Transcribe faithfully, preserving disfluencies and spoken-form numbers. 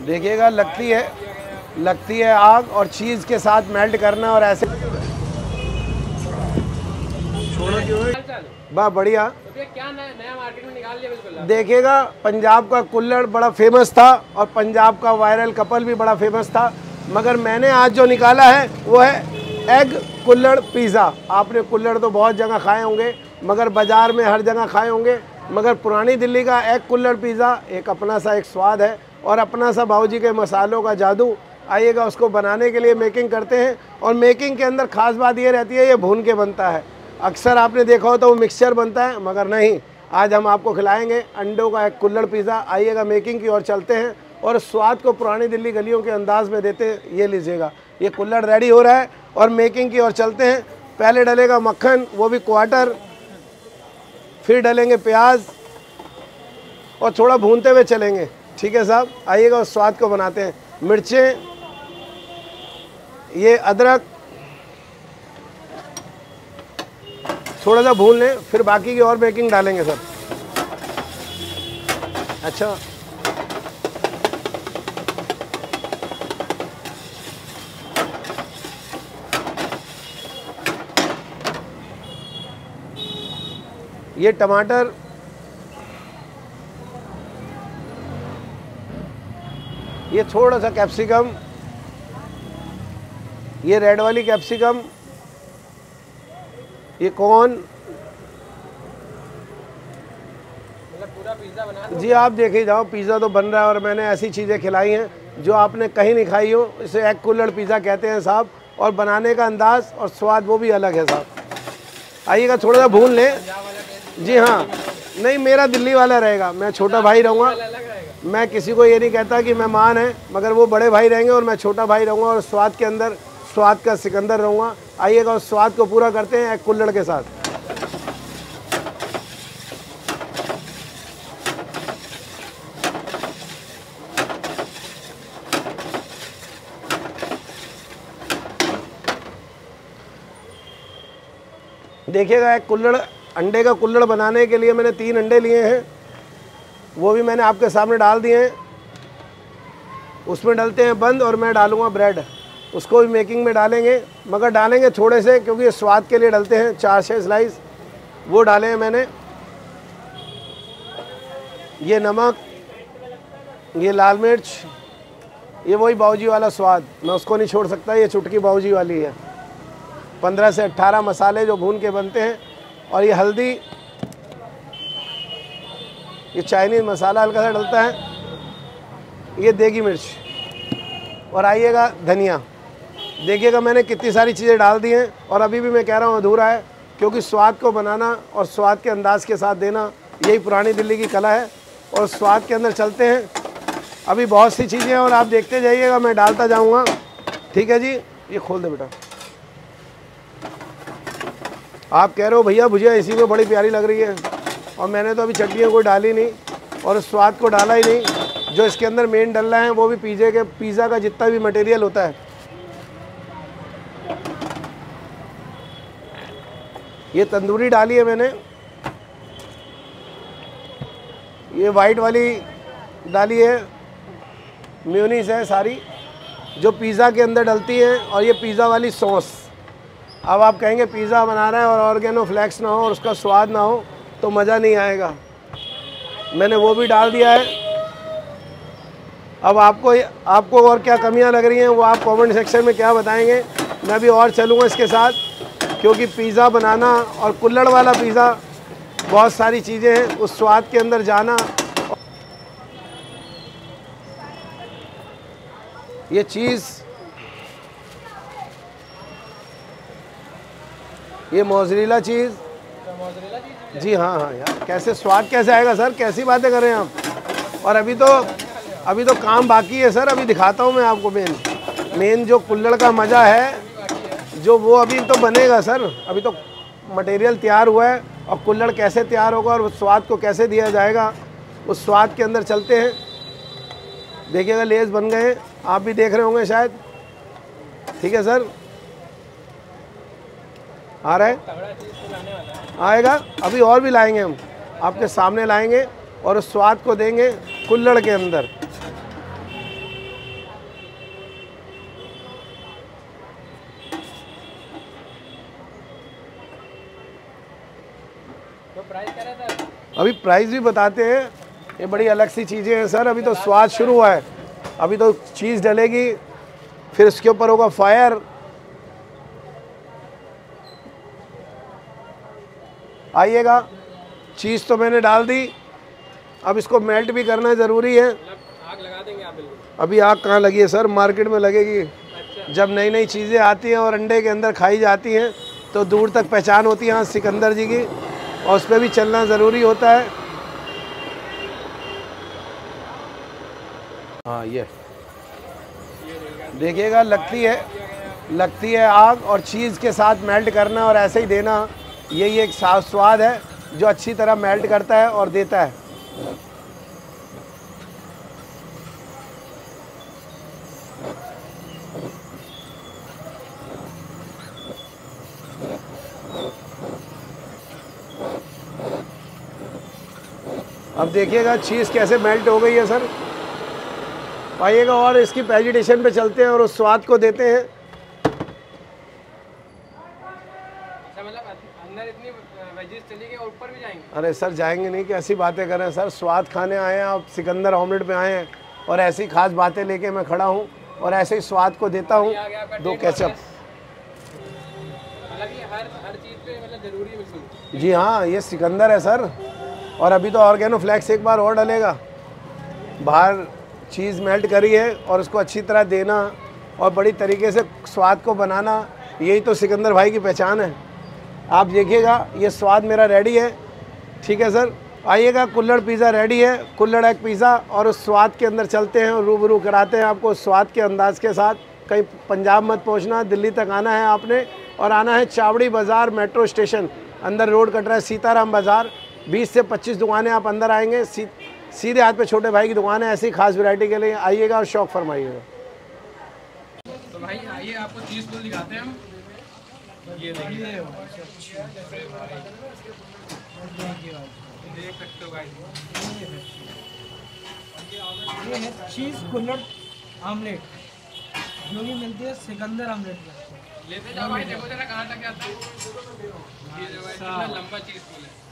देखिएगा, लगती है लगती है आग और चीज़ के साथ मेल्ट करना और ऐसे छोड़ो क्यों है। वाह बढ़िया। तो क्या नया, नया मार्केट में निकाल लिया बिल्कुल। देखिएगा, पंजाब का कुल्हड़ बड़ा फेमस था और पंजाब का वायरल कपल भी बड़ा फेमस था, मगर मैंने आज जो निकाला है वो है एग कुल्हड़ पिज़्ज़ा। आपने कुल्हड़ तो बहुत जगह खाए होंगे, मगर बाज़ार में हर जगह खाए होंगे, मगर पुरानी दिल्ली का एग कुल्हड़ पिज़्ज़ा एक अपना सा एक स्वाद है और अपना सा बाबूजी के मसालों का जादू। आइएगा, उसको बनाने के लिए मेकिंग करते हैं और मेकिंग के अंदर ख़ास बात ये रहती है, ये भून के बनता है। अक्सर आपने देखा हो तो वो मिक्सचर बनता है, मगर नहीं, आज हम आपको खिलाएंगे अंडों का एक कुल्हड़ पिज़्ज़ा। आइएगा, मेकिंग की ओर चलते हैं और स्वाद को पुरानी दिल्ली गलियों के अंदाज में देते हैं। ये लीजिएगा, ये कुल्हड़ रेडी हो रहा है और मेकिंग की ओर चलते हैं। पहले डलेगा मक्खन, वो भी क्वार्टर, फिर डलेंगे प्याज और थोड़ा भूनते हुए चलेंगे। ठीक है साहब, आइएगा उस स्वाद को बनाते हैं। मिर्चें, ये अदरक थोड़ा सा भून लें, फिर बाकी की और मेकिंग डालेंगे सर। अच्छा, ये टमाटर, ये थोड़ा सा कैप्सिकम, ये रेड वाली कैप्सिकम, ये कॉर्न। मतलब पूरा पिज़्ज़ा बना जी आप देखे जाओ, पिज़्ज़ा तो बन रहा है और मैंने ऐसी चीज़ें खिलाई हैं जो आपने कहीं नहीं खाई हो। इसे एग कुल्हड़ पिज़्ज़ा कहते हैं साहब, और बनाने का अंदाज़ और स्वाद वो भी अलग है साहब। आइएगा, थोड़ा सा भून लें। जी हाँ, नहीं मेरा दिल्ली वाला रहेगा, मैं छोटा भाई रहूँगा। मैं किसी को ये नहीं कहता कि मेहमान है, मगर वो बड़े भाई रहेंगे और मैं छोटा भाई रहूँगा और स्वाद के अंदर स्वाद का सिकंदर रहूँगा। आइएगा, उस स्वाद को पूरा करते हैं एक कुल्हड़ के साथ। देखिएगा, एक कुल्हड़, अंडे का कुल्हड़ बनाने के लिए मैंने तीन अंडे लिए हैं, वो भी मैंने आपके सामने डाल दिए हैं। उसमें डलते हैं बंद और मैं डालूँगा ब्रेड, उसको भी मेकिंग में डालेंगे, मगर डालेंगे थोड़े से क्योंकि ये स्वाद के लिए डलते हैं। चार छः स्लाइस वो डाले हैं मैंने। ये नमक, ये लाल मिर्च, ये वही बाबूजी वाला स्वाद, मैं उसको नहीं छोड़ सकता, ये चुटकी बाबूजी वाली है। पंद्रह से अट्ठारह मसाले जो भून के बनते हैं। और ये हल्दी, ये चाइनीज़ मसाला हल्का सा डलता है, ये देगी मिर्च, और आइएगा धनिया। देखिएगा, मैंने कितनी सारी चीज़ें डाल दी हैं और अभी भी मैं कह रहा हूँ अधूरा है, क्योंकि स्वाद को बनाना और स्वाद के अंदाज़ के साथ देना यही पुरानी दिल्ली की कला है। और स्वाद के अंदर चलते हैं, अभी बहुत सी चीज़ें और आप देखते जाइएगा, मैं डालता जाऊँगा। ठीक है जी, ये खोल दे बेटा। आप कह रहे हो भैया भुजिया इसी में बड़ी प्यारी लग रही है, और मैंने तो अभी चटनियों कोई डाली नहीं और स्वाद को डाला ही नहीं। जो इसके अंदर मेन डल रहा है वो भी पिज़्ज़े के पिज़्ज़ा का जितना भी मटेरियल होता है। ये तंदूरी डाली है मैंने, ये वाइट वाली डाली है, मेयोनीज है सारी जो पिज़्ज़ा के अंदर डलती है, और ये पिज़्ज़ा वाली सॉस। अब आप कहेंगे पिज़्ज़ा बना रहे हैं और ऑर्गेनो फ्लेक्स ना हो और उसका स्वाद ना हो तो मज़ा नहीं आएगा, मैंने वो भी डाल दिया है। अब आपको आपको और क्या कमियां लग रही हैं वो आप कमेंट सेक्शन में क्या बताएंगे, मैं भी और चलूँगा इसके साथ, क्योंकि पिज़्ज़ा बनाना और कुल्हड़ वाला पिज़्ज़ा बहुत सारी चीज़ें हैं, उस स्वाद के अंदर जाना। ये चीज़, ये मोज़रेला चीज़, जी हाँ हाँ यार, कैसे स्वाद कैसे आएगा सर, कैसी बातें कर रहे हैं आप। और अभी तो अभी तो काम बाकी है सर, अभी दिखाता हूँ मैं आपको। मेन मेन जो कुल्हड़ का मज़ा है जो वो अभी तो बनेगा सर, अभी तो मटेरियल तैयार हुआ है, और कुल्हड़ कैसे तैयार होगा और उस स्वाद को कैसे दिया जाएगा, उस स्वाद के अंदर चलते हैं। देखिएगा, लेस बन गए, आप भी देख रहे होंगे शायद। ठीक है सर, आ रहा है, आएगा, अभी और भी लाएंगे हम, आपके सामने लाएंगे और उस स्वाद को देंगे कुल्हड़ के अंदर। अभी प्राइस भी बताते हैं, ये बड़ी अलग सी चीज़ें हैं सर। अभी तो स्वाद शुरू हुआ है, अभी तो चीज़ डलेगी, फिर इसके ऊपर होगा फायर। आइएगा, चीज़ तो मैंने डाल दी, अब इसको मेल्ट भी करना ज़रूरी है। आग लगा देंगे आप बिल्कुल? अभी आग कहाँ लगी है सर, मार्केट में लगेगी। अच्छा। जब नई नई चीज़ें आती हैं और अंडे के अंदर खाई जाती हैं तो दूर तक पहचान होती है हाँ सिकंदर जी की, और उस पर भी चलना ज़रूरी होता है। हाँ ये देखिएगा, लगती है लगती है आग, और चीज़ के साथ मेल्ट करना और ऐसे ही देना, यही एक साफ स्वाद है जो अच्छी तरह मेल्ट करता है और देता है। अब देखिएगा चीज़ कैसे मेल्ट हो गई है सर। आइएगा और इसकी प्रेजेंटेशन पे चलते हैं और उस स्वाद को देते हैं। अच्छा, मतलब अंदर इतनी वेजेस चली गई और ऊपर भी जाएंगे? अरे सर जाएंगे नहीं कि ऐसी बातें करें सर, स्वाद खाने आए हैं आप, सिकंदर ऑमलेट पे आए हैं और ऐसी खास बातें लेके मैं खड़ा हूँ और ऐसे ही स्वाद को देता हूँ। दो केचप, मतलब ये हर हर चीज़ पे मतलब जरूरी है बिल्कुल। जी हाँ, ये सिकंदर है सर। और अभी तो ऑर्गेनो फ्लेक्स एक बार और डलेगा। बाहर चीज़ मेल्ट करी है और उसको अच्छी तरह देना और बड़ी तरीके से स्वाद को बनाना, यही तो सिकंदर भाई की पहचान है। आप देखिएगा ये स्वाद मेरा रेडी है, ठीक है सर। आइएगा, कुल्हड़ पिज़्ज़ा रेडी है, कुल्हड़ एग पिज़्ज़ा, और उस स्वाद के अंदर चलते हैं और रूबरू कराते हैं आपको स्वाद के अंदाज के साथ। कहीं पंजाब मत पहुंचना, दिल्ली तक आना है आपने, और आना है चावड़ी बाज़ार मेट्रो स्टेशन, अंदर रोड कट रहा है सीताराम बाज़ार। बीस से पच्चीस दुकानें आप अंदर आएंगे, सी, सीधे हाथ पे छोटे भाई की दुकान है। ऐसी खास वैरायटी के लिए आइएगा और शौक फरमाइएगा। तो भाई आइए आपको चीज़ फुल दिखाते हैं हम। ये देखिए, देख सकते हो गाइस, ये है चीज़ कुल्हड़ आमलेट, जो कि मिलती है सिकंदर आमलेट में। लेते जाओ भाई, देखो जरा कहाँ तक जाता है। ये जो है कितना लंबा चीज़ फुल है।